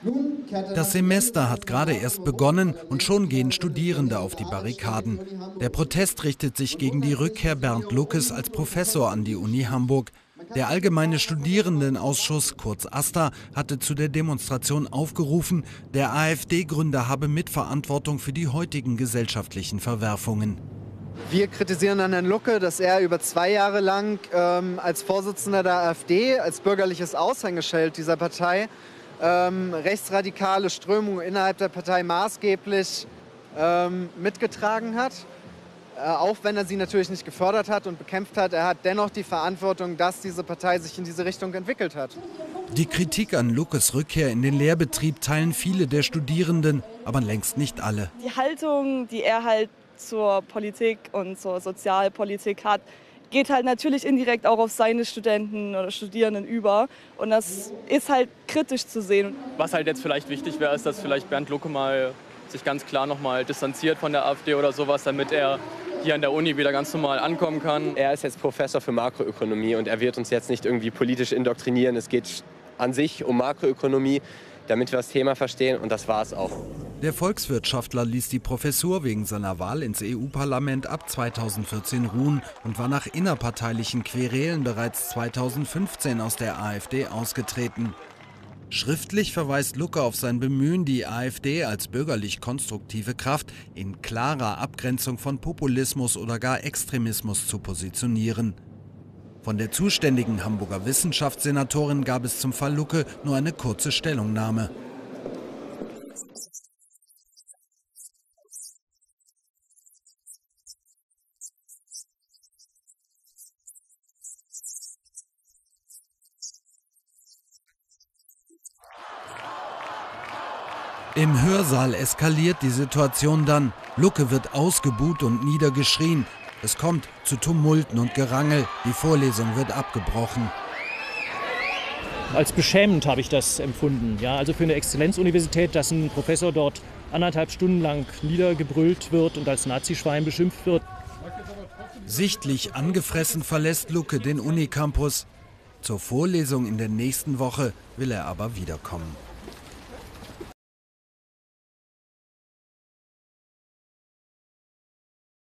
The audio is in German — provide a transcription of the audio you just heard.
Das Semester hat gerade erst begonnen und schon gehen Studierende auf die Barrikaden. Der Protest richtet sich gegen die Rückkehr Bernd Luckes als Professor an die Uni Hamburg. Der Allgemeine Studierendenausschuss, kurz AStA, hatte zu der Demonstration aufgerufen, der AfD-Gründer habe Mitverantwortung für die heutigen gesellschaftlichen Verwerfungen. Wir kritisieren an Herrn Lucke, dass er über 2 Jahre lang als Vorsitzender der AfD, als bürgerliches Aushängeschild dieser Partei, rechtsradikale Strömungen innerhalb der Partei maßgeblich mitgetragen hat. Auch wenn er sie natürlich nicht gefördert hat und bekämpft hat, er hat dennoch die Verantwortung, dass diese Partei sich in diese Richtung entwickelt hat. Die Kritik an Luckes Rückkehr in den Lehrbetrieb teilen viele der Studierenden, aber längst nicht alle. Die Haltung, die er halt zur Politik und zur Sozialpolitik hat, geht halt natürlich indirekt auch auf seine Studenten oder Studierenden über. Und das ist halt kritisch zu sehen. Was halt jetzt vielleicht wichtig wäre, ist, dass vielleicht Bernd Lucke mal sich ganz klar noch mal distanziert von der AfD oder sowas, damit er hier an der Uni wieder ganz normal ankommen kann. Er ist jetzt Professor für Makroökonomie und er wird uns jetzt nicht irgendwie politisch indoktrinieren. Es geht an sich um Makroökonomie, damit wir das Thema verstehen, und das war es auch. Der Volkswirtschaftler ließ die Professur wegen seiner Wahl ins EU-Parlament ab 2014 ruhen und war nach innerparteilichen Querelen bereits 2015 aus der AfD ausgetreten. Schriftlich verweist Lucke auf sein Bemühen, die AfD als bürgerlich-konstruktive Kraft in klarer Abgrenzung von Populismus oder gar Extremismus zu positionieren. Von der zuständigen Hamburger Wissenschaftssenatorin gab es zum Fall Lucke nur eine kurze Stellungnahme. Im Hörsaal eskaliert die Situation dann. Lucke wird ausgebuht und niedergeschrien. Es kommt zu Tumulten und Gerangel. Die Vorlesung wird abgebrochen. Als beschämend habe ich das empfunden. Ja, also für eine Exzellenzuniversität, dass ein Professor dort 1,5 Stunden lang niedergebrüllt wird und als Nazischwein beschimpft wird. Sichtlich angefressen verlässt Lucke den Unicampus. Zur Vorlesung in der nächsten Woche will er aber wiederkommen.